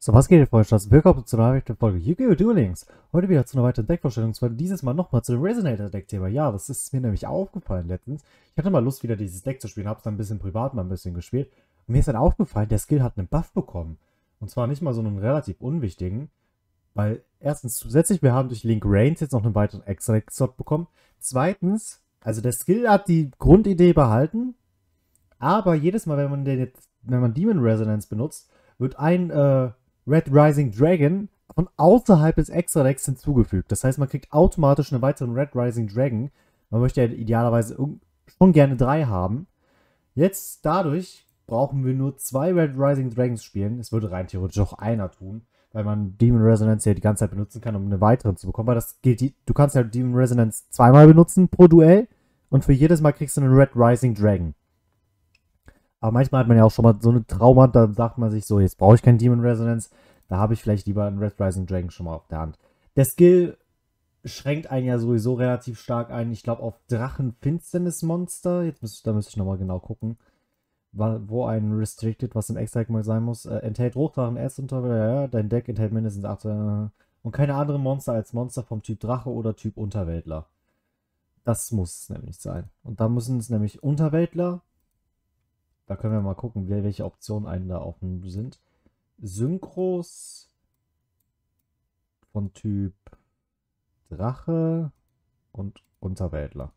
So, was geht, Freunde? Willkommen zu einer weiteren Folge Yu-Gi-Oh! Duel Links. Heute wieder zu einer weiteren Deckvorstellung, und zwar dieses Mal nochmal zu dem Resonator-Deck-Thema. Ja, das ist mir nämlich aufgefallen letztens. Ich hatte mal Lust, wieder dieses Deck zu spielen, hab's dann ein bisschen privat mal ein bisschen gespielt. Und mir ist dann aufgefallen, der Skill hat einen Buff bekommen. Und zwar nicht mal so einen relativ unwichtigen, weil erstens zusätzlich, wir haben durch Link Reigns jetzt noch einen weiteren Extra-Slot bekommen. Zweitens, also der Skill hat die Grundidee behalten, aber jedes Mal, wenn man Demon Resonance benutzt, wird ein Red Rising Dragon von außerhalb des Extra-Decks hinzugefügt. Das heißt, man kriegt automatisch einen weiteren Red Rising Dragon. Man möchte ja idealerweise schon gerne 3 haben. Jetzt dadurch brauchen wir nur 2 Red Rising Dragons spielen. Es würde rein theoretisch auch einer tun, weil man Demon Resonance ja die ganze Zeit benutzen kann, um eine weitere zu bekommen. Weil das gilt, du kannst ja Demon Resonance zweimal benutzen pro Duell und für jedes Mal kriegst du einen Red Rising Dragon. Aber manchmal hat man ja auch schon mal so eine Trauma, da sagt man sich so, jetzt brauche ich kein Demon Resonance, da habe ich vielleicht lieber einen Red Rising Dragon schon mal auf der Hand. Der Skill schränkt einen ja sowieso relativ stark ein, ich glaube auf Drachen-Finsternis-Monster, da müsste ich nochmal genau gucken, wo ein Restricted, was im Extra mal sein muss, enthält Hochdrachen, Erstunterwäldler, ja, dein Deck enthält mindestens 8 und keine anderen Monster als Monster vom Typ Drache oder Typ Unterweltler. Das muss es nämlich sein. Und da müssen es nämlich Unterweltler. Da können wir mal gucken, welche Optionen einen da offen sind. Synchros von Typ Drache und Unterweltler.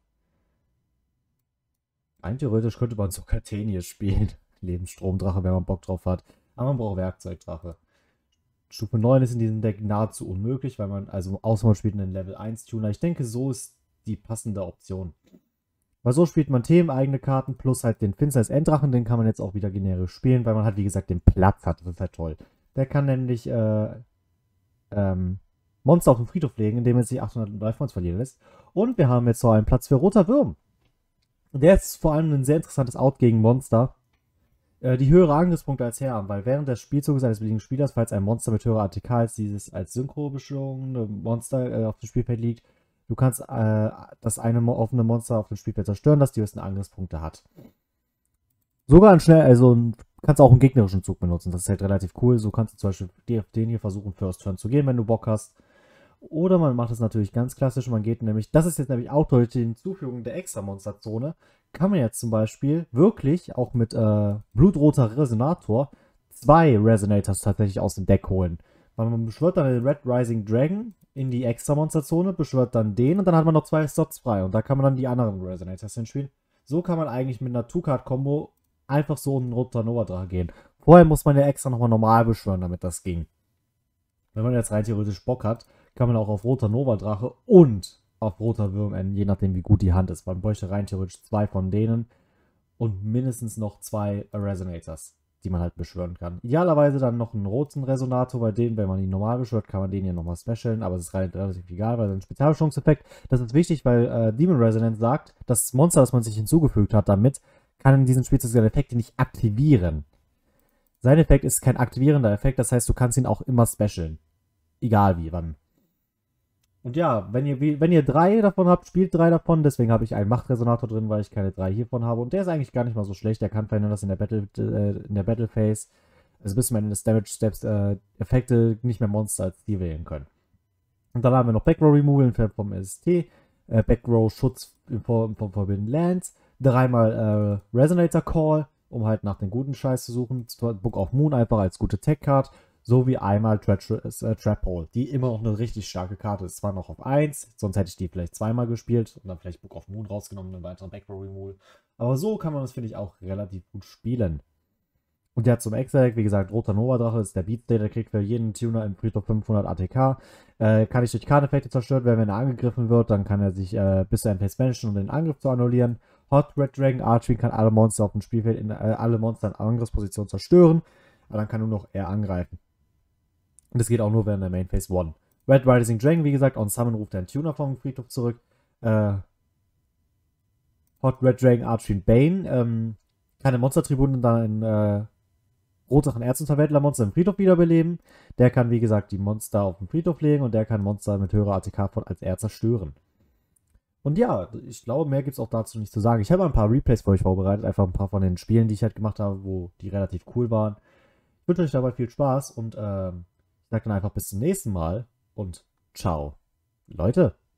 Rein theoretisch könnte man sogar Tenius spielen. Lebensstromdrache, wenn man Bock drauf hat. Aber man braucht Werkzeugdrache. Stufe 9 ist in diesem Deck nahezu unmöglich, weil man, also außer man spielt einen Level 1 Tuner. Ich denke, so ist die passende Option. Weil so spielt man themeneigene Karten plus halt den Finsternis Enddrachen, den kann man jetzt auch wieder generisch spielen, weil man halt wie gesagt den Platz hat. Das ist halt toll. Der kann nämlich Monster auf den Friedhof legen, indem er sich 800 Life Points verlieren lässt. Und wir haben jetzt so einen Platz für Roter Würm. Der ist vor allem ein sehr interessantes Out gegen Monster, die höhere Angriffspunkte als Herr haben, weil während des Spielzuges eines beliebigen Spielers, falls ein Monster mit höherer ATK als dieses als Synchro beschwungene Monster auf dem Spielfeld liegt, du kannst das eine offene Monster auf dem Spielfeld zerstören, das die höchsten Angriffspunkte hat. Sogar kannst auch einen gegnerischen Zug benutzen. Das ist halt relativ cool. So kannst du zum Beispiel den hier versuchen, First Turn zu gehen, wenn du Bock hast. Oder man macht es natürlich ganz klassisch. Man geht nämlich, das ist jetzt nämlich auch durch die Hinzufügung der Extra-Monster-Zone, kann man jetzt zum Beispiel wirklich auch mit blutroter Resonator 2 Resonators tatsächlich aus dem Deck holen. Weil man beschwört dann den Red Rising Dragon in die Extra-Monster-Zone, beschwört dann den und dann hat man noch 2 Slots frei. Und da kann man dann die anderen Resonators hinspielen. So kann man eigentlich mit einer Two-Card-Kombo einfach so einen Roter Nova-Drache gehen. Vorher muss man ja extra nochmal normal beschwören, damit das ging. Wenn man jetzt rein theoretisch Bock hat, kann man auch auf Roter Nova-Drache und auf Roter Würm enden, je nachdem wie gut die Hand ist. Man bräuchte rein theoretisch 2 von denen und mindestens noch 2 Resonators, die man halt beschwören kann. Idealerweise dann noch einen roten Resonator, bei dem, wenn man ihn normal beschwört, kann man den hier nochmal specialen, aber es ist relativ egal, weil ein Spezialbeschwörungseffekt, das ist wichtig, weil Demon Resonance sagt, das Monster, das man sich hinzugefügt hat damit, kann in diesem Spiel seine Effekte nicht aktivieren. Sein Effekt ist kein aktivierender Effekt, das heißt, du kannst ihn auch immer specialen. Egal wie, wann. Und ja, wenn ihr 3 davon habt, spielt 3 davon. Deswegen habe ich einen Machtresonator drin, weil ich keine 3 hiervon habe. Und der ist eigentlich gar nicht mal so schlecht. Der kann verhindern, dass in der Battle Phase, also bis zum Ende des Damage Steps, Effekte nicht mehr Monster als die wählen können. Und dann haben wir noch Backrow Removal in Form vom ST, Backrow Schutz in Form von Forbidden Lands, 3-mal Resonator Call, um halt nach den guten Scheiß zu suchen. Book of Moon einfach als gute Tech-Card. Sowie einmal Trap Hole, die immer noch eine richtig starke Karte ist. Zwar noch auf 1, sonst hätte ich die vielleicht zweimal gespielt und dann vielleicht Book of Moon rausgenommen, einen weiteren Backrow Removal. Aber so kann man das, finde ich, auch relativ gut spielen. Und der hat zum Extra-Deck, wie gesagt, Roter Nova-Drache ist der Beatstay, der kriegt für jeden Tuner im Friedhof 500 ATK. Kann nicht durch Karteneffekte zerstört werden, wenn er angegriffen wird, dann kann er sich bis zu einem Pace managen, um den Angriff zu annullieren. Hot Red Dragon Archery kann alle Monster auf dem Spielfeld, alle Monster in Angriffsposition zerstören, aber dann kann nur noch er angreifen. Und das geht auch nur während der Main Phase 1. Red Rising Dragon, wie gesagt, on Summon ruft er einen Tuner vom Friedhof zurück. Hot Red Dragon Archery Bane, keine Monster-Tribune dann in Rotsachen Erzunterweltler-Monster im Friedhof wiederbeleben. Der kann, wie gesagt, die Monster auf den Friedhof legen und der kann Monster mit höherer ATK von als er zerstören. Und ja, ich glaube, mehr gibt es auch dazu nicht zu sagen. Ich habe ein paar Replays für euch vorbereitet, einfach ein paar von den Spielen, die ich halt gemacht habe, wo die relativ cool waren. wünsche euch dabei viel Spaß und ich sage dann einfach bis zum nächsten Mal und ciao. Leute.